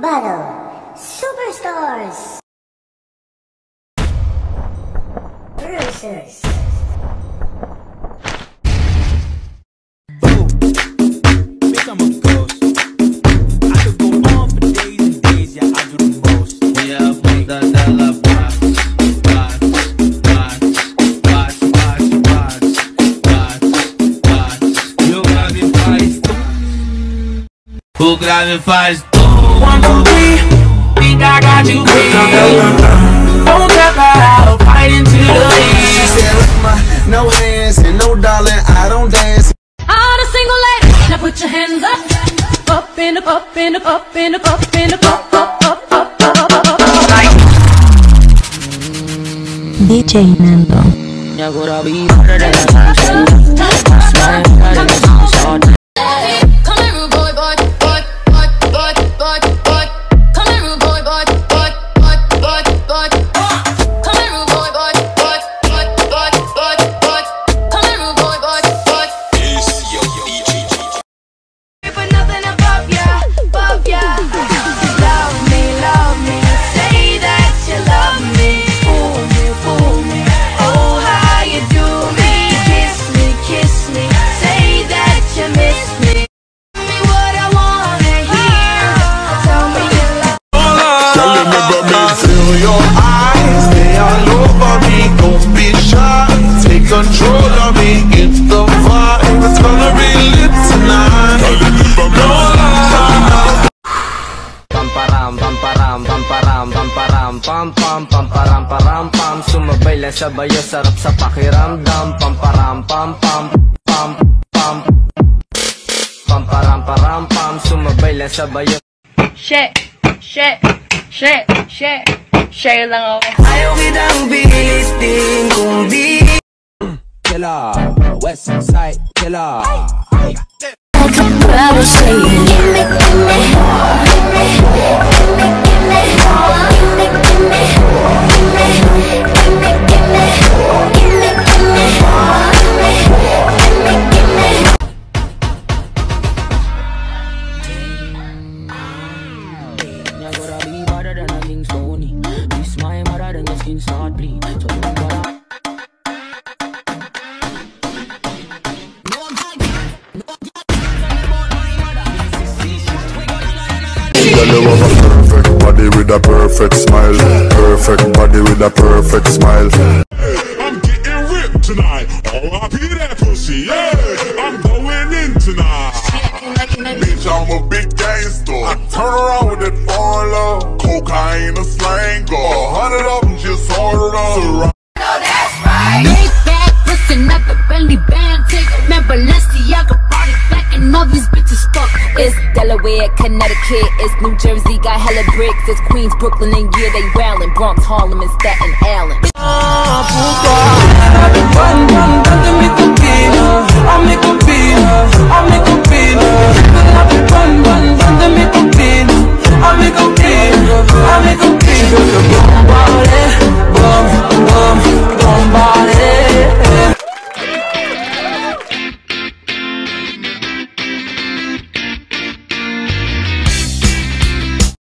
Battle Superstars Producers. Ooh, bitch, I'm a ghost. I could go on for days and days, yeah, I do the most. Yeah, puta de la box. Who grab me fast? 1, 2, 3, think I got you beat. Don't tap out, fight into the lead. She said, no hands and no darling, I don't dance. All the single ladies, now put your hands up, up in the, up in the, up in the, up in the, up, up, up, up, up, up, up, up, like DJ Nando. Ya gonna be better than a sunshine. Smile better than a sunshine. come here, rude boy, boy, boy, boy, boy, boy, boy. Come here, rude boy, boy, boy, boy, boy, boy. Come here, rude boy, boy, boy, boy, boy, boy, boy. Come here, rude boy, boy, boy. But nothing above ya, above ya. Love me, say that you love me. Fool me. Oh, how you do me. Kiss me, say that you miss me. Tell me what I wanna hear. Tell me you love me. Girl, remember me, feel your eyes, they all over me. Don't be shy, take control of me. It's the vibe, it's gonna be lit tonight. No lie. Pam param pam param pam param pam param pam pam pam param param pam. Sumabay lang sabayo, sarap sa pakiramdam. Pam param pam pam pam pam pam param param pam. Sumabay lang sabayo. Share lang ako. Ayaw kitang bilitin kung di Killer, West Side Killer. I will say Ya gonna be better than a King Stony. Be smile better than your skin start bleed. So don't bother. Girl, you have a perfect body with a perfect smile. Perfect body with a perfect smile. I'm getting ripped tonight. R.I.P. that pussy, yeah. I'm going in tonight. Bitch, I'm a big gangster. I turn around with that foreign love. Cocaine, a slang, 100 of them just ordered up. Big bag, listen up the Bentley band. Take man, Balenciaga brought it back, and all these bitches fuck. it's Delaware, Connecticut, it's New Jersey, got hella bricks, it's Queens, Brooklyn, and yeah, they wildin', Bronx, Harlem, and Staten Island.